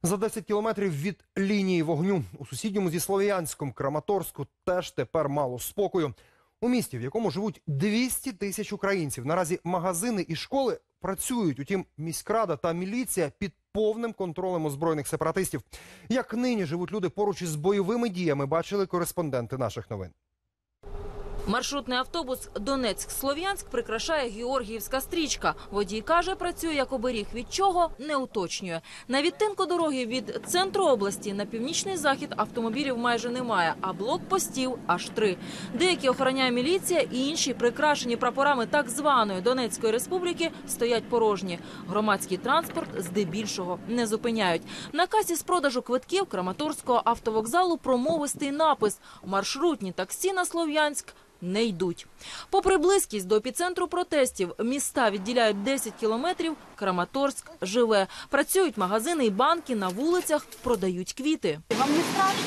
За 10 кілометрів від лінії вогню у сусідньому зі Слов'янськом Краматорську теж тепер мало спокою. У місті, в якому живуть 200 тисяч українців, наразі магазини і школи працюють. Утім, міськрада та міліція під повним контролем озброєних сепаратистів. Як нині живуть люди поруч із бойовими діями, бачили кореспонденти наших новин. Маршрутний автобус Донецьк-Слов'янськ прикрашає георгіївська стрічка. Водій каже, працює як оберіг, від чого не уточнює. На відтинку дороги від центру області на північний захід автомобілів майже немає, а блокпостів аж 3. Деякі охороняє міліція, і інші, прикрашені прапорами так званої Донецької республіки, стоять порожні. Громадський транспорт здебільшого не зупиняють. На касі з продажу квитків Краматорського автовокзалу промовистий напис «Маршрутні таксі на Слов'янськ не йдуть». Попри близькість до епіцентру протестів, міста відділяють 10 кілометрів, Краматорськ живе. Працюють магазини і банки, на вулицях продають квіти. Вам не страшно?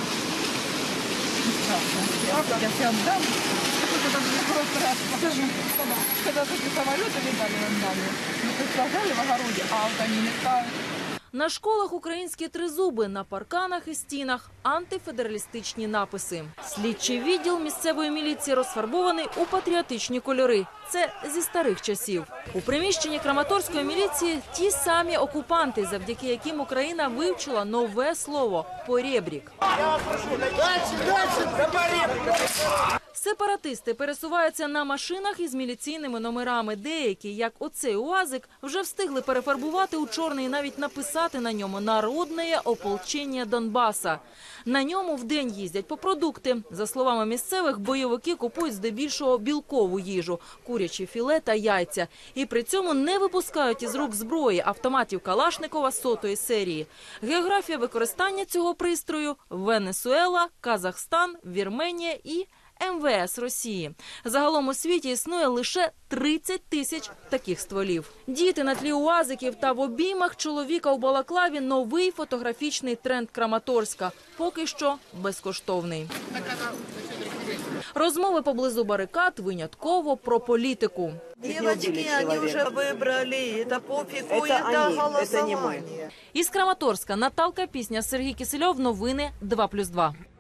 Не страшно. Я все отдам. Покажи. Когда такие самолеты летали над нами, мы тут сажали в огороде, а вот они летают. На школах українські тризуби, на парканах і стінах антифедералістичні написи. Слідчий відділ місцевої міліції розфарбований у патріотичні кольори. Це зі старих часів. У приміщенні Краматорської міліції ті самі окупанти, завдяки яким Україна вивчила нове слово «порєбрік». Сепаратисти пересуваються на машинах із міліційними номерами. Деякі, як оцей УАЗик, вже встигли перефарбувати у чорний і навіть написати на ньому «Народне ополчення Донбаса». На ньому вдень їздять по продукти. За словами місцевих, бойовики купують здебільшого білкову їжу – курячі філе та яйця. І при цьому не випускають із рук зброї, автоматів Калашникова 100-ї серії. Географія використання цього пристрою – Венесуела, Казахстан, Вірменія і МВС Росії. Загалом у світі існує лише 30 тисяч таких стволів. Діти на тлі уазиків та в обіймах чоловіка у балаклаві – новий фотографічний тренд Краматорська. Поки що безкоштовний. Розмови поблизу барикад винятково про політику. Девочки, они уже выбрали, это пофигу, это голосование. Із Краматорська Наталка Пісня, Сергій Кисельов, новини 2+2.